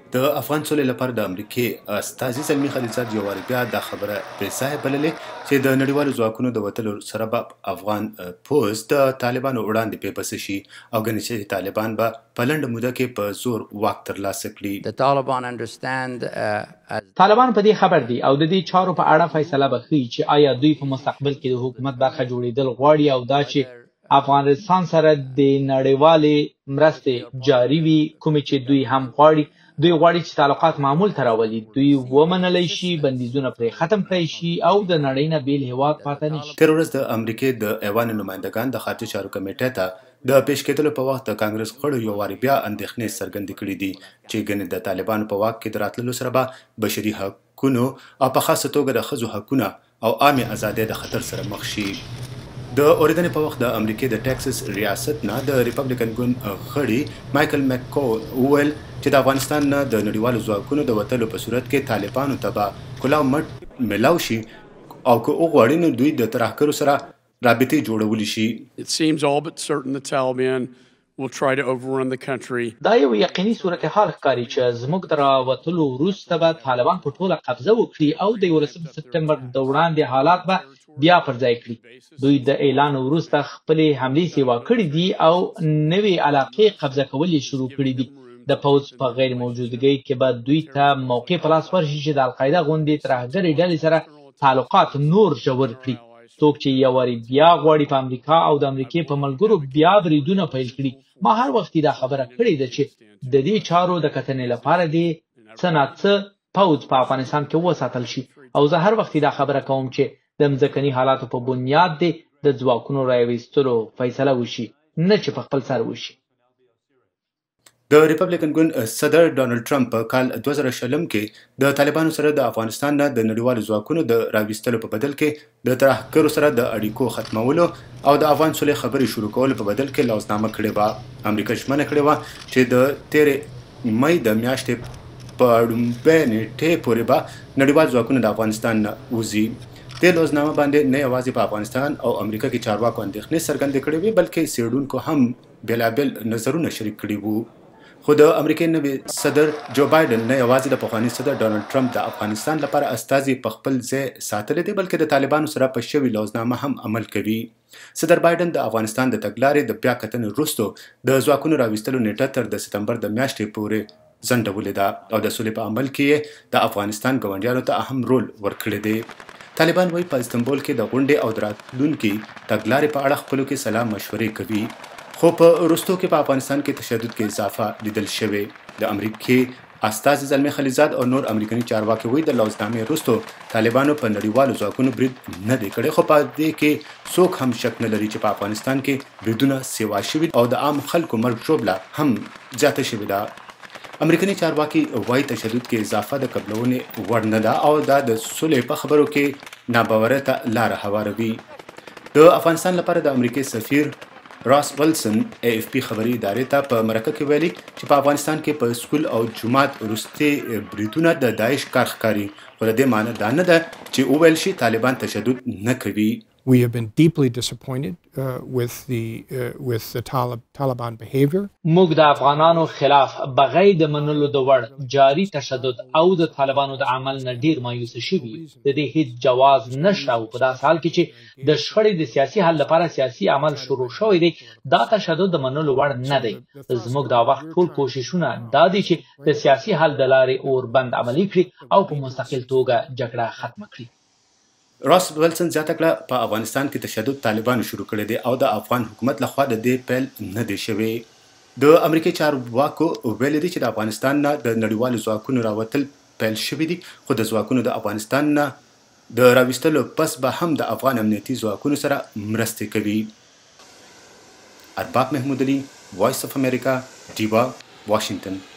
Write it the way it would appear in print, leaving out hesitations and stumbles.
د افغان سولې لپاره د امریکې استازي زلمي خلیلزاد یو وار بیا دا خبره بېځایه بللې چې د نړیوالو ځواکونو د وتلو سره به افغان پوځ د طالبانو وړاندې بېوسه شي او ګڼي چې طالبان به په لنډه موده کې په زور واک ترلاسه کړي. طالبان په دې خبر دي او د دې چارو په اړه فیصله به کوي چې آیا دوی په مستقبل کې د حکومت برخه جوړېدل غواړي او دا چې افغانستان سره د نړیوالې مرستې جاري وي، کومې چې دوی هم غواړي. دوی غواړي چې تعلقات معمول ته راولي، دوی ومنلی شي، بندیزونه پرې ختم کړی شي او د نړۍ نه بیل هېواد پاتې نه شي. تېره ورځ د امریکې د ایوان نمایندګان د خارجي چارو کمیټې ته د پیش کېدلو په وخت د کانګرس غړو یو وار بیا اندېښنې څرګندې کړې دي چې ګنې د طالبانو په واک کې د راتللو سره به بشري حقونو او په خاصه توګه د ښځو حقونه او عامې ازادۍ د خطر سره مخ شي. د اورېدنې په وخت د امریکې د ټکساس ریاست نه د ریپبلیکن ګوند غړي مایکل مککو وویل چې د افغانستان نه د نړیوالو ځواکونو د وتلو په صورت کې طالبانو ته به کلاو مټ میلاو شي او که وغواړي نو دوی د ترهګرو سره رابطې جوړولی شي. It seems all but certain the Taliban will try to overrun the country. دا یو یقیني صورتحال ښکاري چې زموږ د راوتلو وروسته به طالبان په ټوله قبضه وکړي او د 11 سپتمبر د وړاندې حالات به بیا پر ځای کړي. دوی د اعلان وروسته خپلې حملې سیوا کړي دي او نوې علاقې قبضه کول یې شروع کړي دي. د پوځ په غیر موجودګۍ کې به دوی ته موقع په لاس ورشي چې د القاعده غوندې ترهګرې ډلې سره تعلقات نور ژور کړي. څوک چې یو وارې بیا غواړي په امریکا او د امریکې په ملګرو بیا بریدونه پیل کړي. ما هر وخت دا خبره کړې ده چې د دې چارو د کتنې لپاره دې څه نه څه پوځ په افغانستان کې وساتل شي او زه هر وخت دا خبره کوم چې د مځکني حالاتو په بنیاد دې د ځواکونو راویستلو فیصله وشي، نه چې په خپل سر وشي. د ریپبلیکن ګوند صدر ډانلډ ټرمپ په کال 2020 کې د طالبانو سره د افغانستان نه د نړیوالو ځواکونو د راویستلو په بدل کې د ترهګرو سره د اړیکو ختمولو او د افغان سولې خبرې شروع کولو په بدل کې لوزنامه کړې وه. امریکا ژمنه کړې وه چې د تېرې مۍ د میاشتې په لومړۍ نېټې پورې به نړیوال ځواکونه د افغانستان نه وځي. دې لوزنامه باندې نه یوازې په افغانستان او امریکا کې چارواکو اندېښنې څرګندې کړې وې بلکې څېړونکو هم بېلابېل نظرونه شریک کړي وو. خو د امریکې نوي صدر جو بایدن نه یوازې د پخواني صدر ډانلډ ټرمپ د افغانستان لپاره استازي په خپل ځای ساتلی دی بلکې د طالبانو سره په شوي لوزنامه هم عمل کوي. صدر بایدن د افغانستان د تګلارې د بیا کتنې وروسته د ځواکونو راویستلو نیټه تر د سپتمبر د میاشتې پورې ځنډولې ده او د سولې په عمل کې یې د افغانستان ګاونډیانو ته اهم رول ورکړی دی. طالبان وایي په استنبول کې د غونډې او د راتلونکي تګلارې په اړه خپلو کې سلا مشورې کوي. خو په وروستو کې په افغانستان کې تشدد کې اضافه لیدل شوې. د امریکې استازي زلمي خلیلزاد او نور امریکایي چارواکي وایي د لوزنامې وروسته طالبانو په نړیوالو ځواکونو برید نه دی کړی، خو په دې کې څوک هم شک نه لري چې په افغانستان کې بریدونه سیوا شوي او د عام خلکو مرګ ژوبله هم زیاته شوې ده. امریکایي چارواکي وایي تشدد کې اضافه د قبلونې وړ نه ده او دا د صلح په خبرو کې ناباورۍ ته لاره هواروي. د افغانستان لپاره د امریکې سفیر راس ولسن AFP خبري ادارې ته په مرکه کې ویلي چې په افغانستان کې په سکول او جومات وروستي بریدونه د داعش کار ښکاري، خو د دې معنی دا نه ده چې وویل شي طالبان تشدد نه کوي. We have been deeply disappointed with the Taliban behavior. موږ د افغانانو خلاف بغیر د منلو د وړ جاري تشدد او د طالبانو د عمل نه ډیر مایوسه شوي. د دې هیڅ جواز نشته او په داسې حال کې چې د شخړې د سیاسي حل لپاره سیاسي عمل شروع شوی دی، دا تشدد د منلو وړ نه دی. زموږ دا وخت ټول کوششونه دا دي چې د سیاسي حل د لارې اوربند عملي کړي او په مستقل توګه جګړه ختمه کړي. راس ولسن زیاته کړه په افغانستان کې تشدد طالبانو شروع کړی دی او د افغان حکومت لخوا د دې پیل نه دی شوی. د امریکای چارواکو ویلي دي چې د افغانستان نه د نړیوالو ځواکونو راوتل پیل شوي دي، خو د ځواکونو د افغانستان نه د راویستلو پس به هم د افغان امنیتي ځواکونو سره مرستې کوي. ارباب محمود علي، وایس اف امریکا، ډیوا، واشنگټن.